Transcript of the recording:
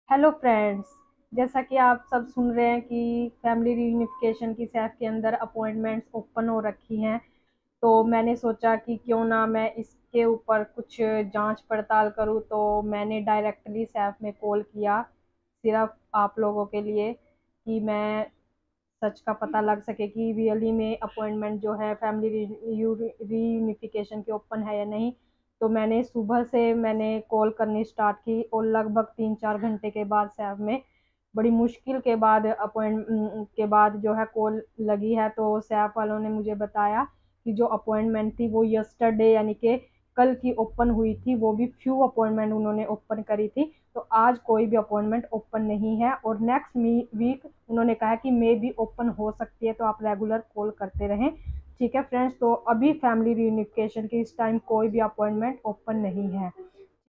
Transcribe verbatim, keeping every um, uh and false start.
Hello friends. जैसा कि आप सब सुन रहे हैं कि फैमिली रियूनिफिकेशन की सैफ के अंदर अपॉइंटमेंट्स ओपन हो रखी हैं, तो मैंने सोचा कि क्यों ना मैं इसके ऊपर कुछ जांच पड़ताल करूं। तो मैंने डायरेक्टली सैफ में कॉल किया, सिर्फ आप लोगों के लिए, कि मैं सच का पता लग सके कि रियली में अपॉइंटमेंट जो है फैमिली रीयूनिफिकेशन के ओपन है या नहीं। तो मैंने सुबह से मैंने कॉल करनी स्टार्ट की और लगभग तीन चार घंटे के बाद सैफ में बड़ी मुश्किल के बाद अपॉइंट के बाद जो है कॉल लगी है। तो सैफ वालों ने मुझे बताया कि जो अपॉइंटमेंट थी वो यस्टरडे यानी कि कल की ओपन हुई थी, वो भी फ्यू अपॉइंटमेंट उन्होंने ओपन करी थी। तो आज कोई भी अपॉइंटमेंट ओपन नहीं है और नेक्स्ट वीक उन्होंने कहा कि मे भी ओपन हो सकती है, तो आप रेगुलर कॉल करते रहें। ठीक है फ्रेंड्स, तो अभी फैमिली रियूनिफिकेशन की इस टाइम कोई भी अपॉइंटमेंट ओपन नहीं है।